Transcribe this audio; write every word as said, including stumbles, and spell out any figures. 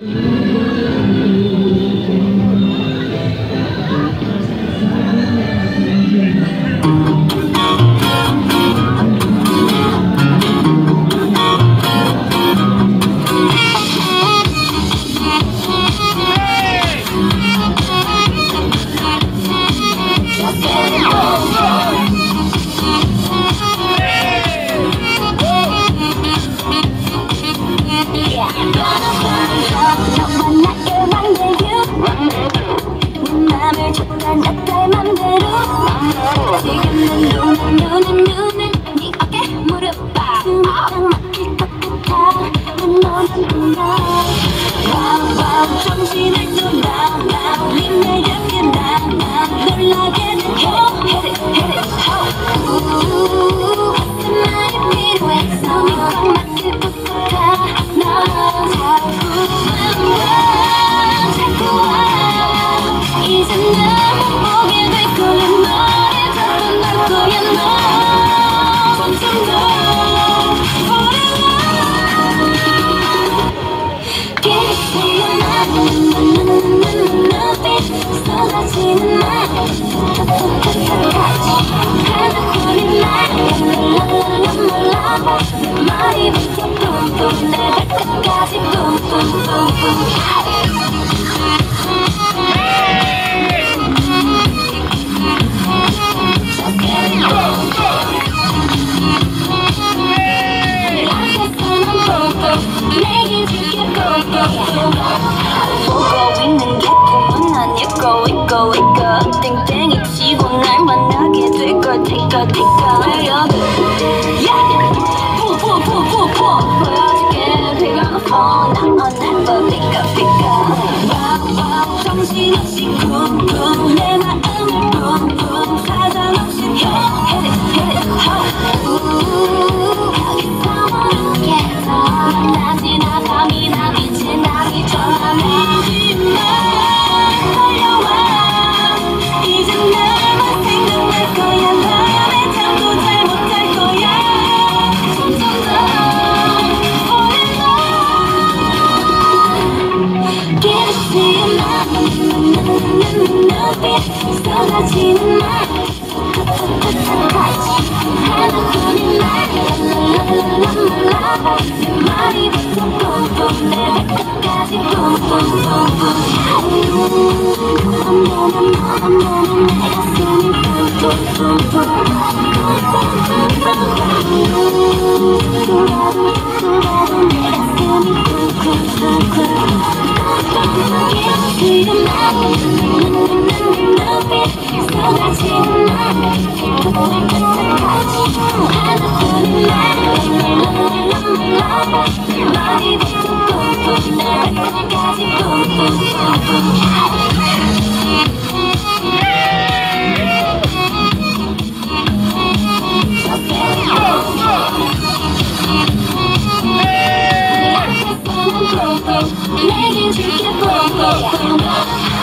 보고 있는 게 꿈은 아니고 있고 있고 땡땡이 치고 날 만나게 될 걸 테이크 테이크 푸푸푸푸푸 보여줄게 배가놓고 난 never pick up pick up 정신없이 쿵쿵 내 마음을 쿵쿵 사정없이 hit it hit it ho 여기서 모르겠어 만나지 나 밤이 나 빛이 나기 전하지만 달려와 이제 나만 생각날 거야 나를 참고 잘 못할 거야 점점 더 fall in love 기다리는 맘 눈빛 쏟아지는 말 하나뿐인 말 내 머리부터 뿜뿜 내 발끝까지 뿜뿜뿜뿜 한 번은 한 번은 내 가슴이 뿜뿜뿜뿜 돌아도 돌아도 내 가슴이 뿜뿜뿜뿜 지금 난 눈빛 쏟아지는 말 하나뿐인 말 내 머리부터 뿜뿜 내 발끝까지 뿜뿜뿜뿜 내겐 줄게 뿜뿜